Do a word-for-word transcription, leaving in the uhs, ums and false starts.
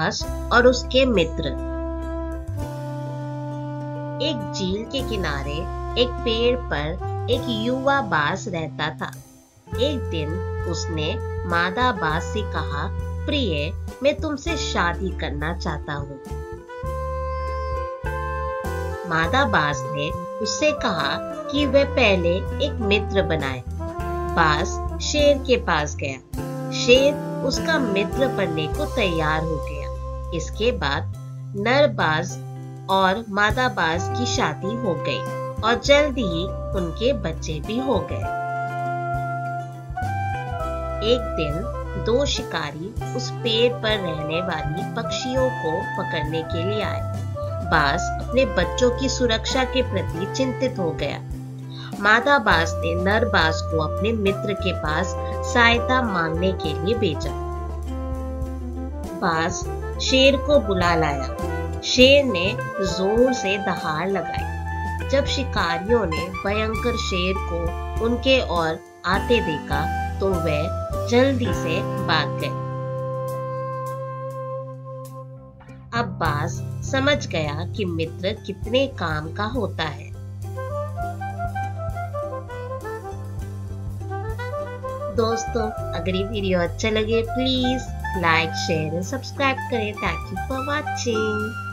बाज और उसके मित्र। एक झील के किनारे एक पेड़ पर एक युवा बाज रहता था। एक दिन उसने मादा बाज से कहा, प्रिय, मैं तुमसे शादी करना चाहता हूँ। मादा बाज ने उससे कहा कि वह पहले एक मित्र बनाए। बाज शेर के पास गया। शेर उसका मित्र बनने को तैयार हो गया। इसके बाद नर बाज और मादा बाज की शादी हो गई और जल्द ही उनके बच्चे भी हो गए। एक दिन दो शिकारी उस पेड़ पर रहने वाली पक्षियों को पकड़ने के लिए आए। बाज अपने बच्चों की सुरक्षा के प्रति चिंतित हो गया। मादा बाज ने नर बाज को अपने मित्र के पास सहायता मांगने के लिए भेजा। बाज शेर को बुला लाया। शेर ने जोर से दहाड़ लगाई। जब शिकारियों ने भयंकर शेर को उनके ओर आते देखा तो वह जल्दी से भाग गए। अब बाज समझ गया कि मित्र कितने काम का होता है। दोस्तों, अगर ये वीडियो अच्छा लगे प्लीज लाइक, शेयर और सब्सक्राइब करें। Thank you for watching.